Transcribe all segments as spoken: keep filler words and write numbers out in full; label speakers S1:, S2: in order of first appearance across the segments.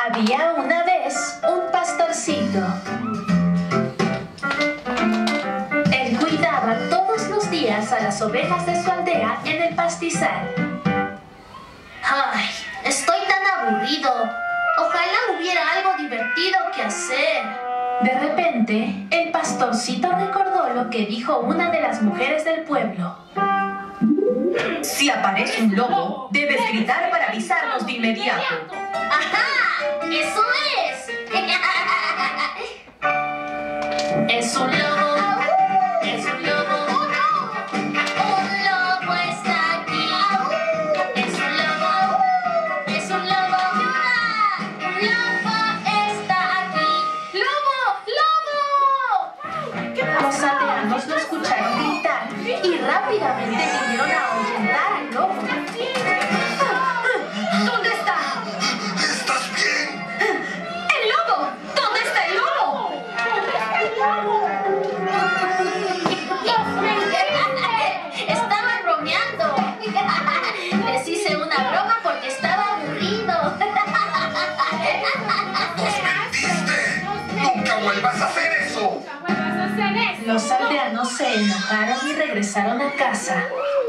S1: Había una vez un pastorcito. Él cuidaba todos los días a las ovejas de su aldea en el pastizal.
S2: ¡Ay! Estoy tan aburrido. Ojalá hubiera algo divertido que hacer.
S1: De repente, el pastorcito recordó lo que dijo una de las mujeres del pueblo.
S3: Si aparece un lobo, debes gritar para avisarnos de inmediato.
S2: ¡Ajá! ¡Eso es!
S1: Es un lobo.
S2: ¡Es un lobo! ¡Un lobo está aquí! ¡Es un lobo! ¡Es un lobo! ¡Ayuda! ¡Un lobo está aquí! ¡Lobo! ¡Lobo!
S1: Los aldeanos lo escucharon gritar y rápidamente vinieron a ahuyentar al lobo.
S2: ¿Dónde está?
S4: ¿Estás bien?
S2: ¡El lobo! ¿Dónde está el lobo? Estaba bromeando. Les hice una broma porque estaba aburrido.
S4: ¡Nos mentiste! ¡Nunca vuelvas a hacer eso!
S1: Los aldeanos se enojaron y regresaron a casa.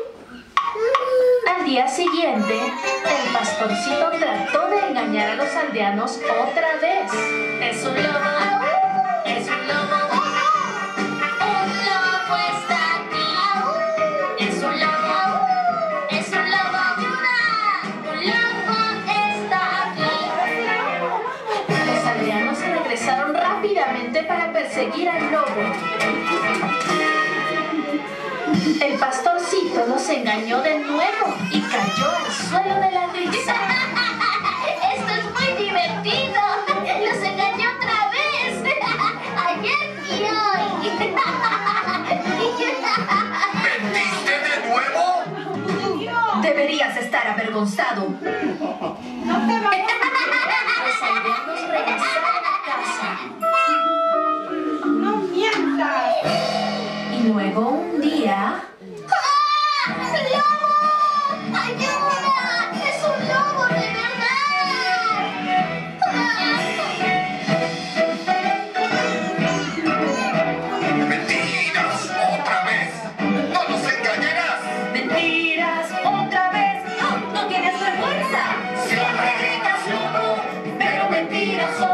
S1: Al día siguiente, el pastorcito trató de engañar a los aldeanos otra vez.
S2: Es un lobo. Es un lobo. Un lobo está aquí. Es un lobo. Es un lobo. ¡Ayuda! Un lobo está aquí.
S1: Los aldeanos se regresaron rápidamente para perseguir al lobo. El pastorcito los engañó de nuevo y cayó al suelo de la risa.
S2: Esto es muy divertido. Los engañé otra vez. Ayer y hoy.
S4: ¿Mentiste de nuevo?
S3: Deberías estar avergonzado.
S1: Los aldeanos regresaron a casa.
S5: ¡No mientas!
S1: Y luego un día...
S2: ¡Ah! ¡Lobo! ¡Ayuda! ¡Es un lobo de verdad!
S4: ¡Mentiras! ¡Otra vez! ¡No nos engañarás!
S3: Mentiras, otra vez. No, no tienes vergüenza.
S4: ¡Siempre gritas lobo! ¡Pero mentiras son